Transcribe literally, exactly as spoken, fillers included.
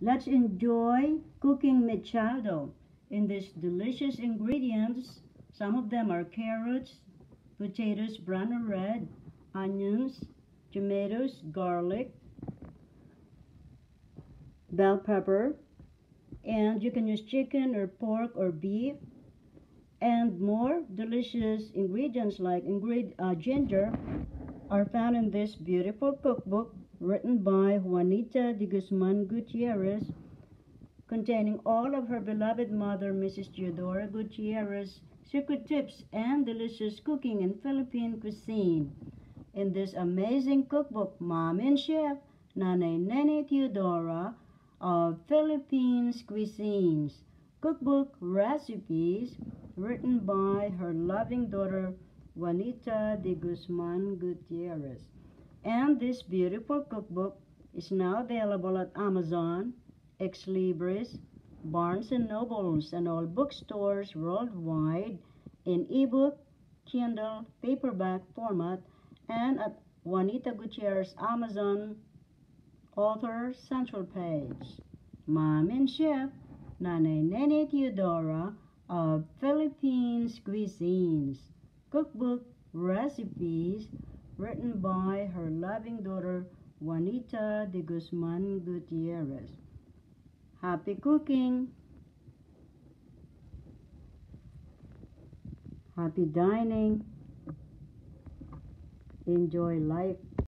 Let's enjoy cooking mechado. In these delicious ingredients, some of them are carrots, potatoes brown or red, onions, tomatoes, garlic, bell pepper, and you can use chicken or pork or beef, and more delicious ingredients like ingred uh, ginger are found in this beautiful cookbook written by Juanita de Guzman Gutierrez, containing all of her beloved mother, Missus Teodora Gutierrez, secret tips and delicious cooking in Philippine cuisine. In this amazing cookbook, Mom and Chef Nanay Nene Teodora of Philippines Cuisines cookbook recipes written by her loving daughter Juanita de Guzman Gutierrez. And this beautiful cookbook is now available at Amazon, Ex Libris, Barnes and Nobles, and all bookstores worldwide in ebook, Kindle, paperback format, and at Juanita Gutierrez Amazon author central page. Mom and Chef Nanay Nene Teodora of Philippines Cuisines cookbook recipes written by her loving daughter Juanita de Guzman Gutierrez. Happy cooking! Happy dining! Enjoy life!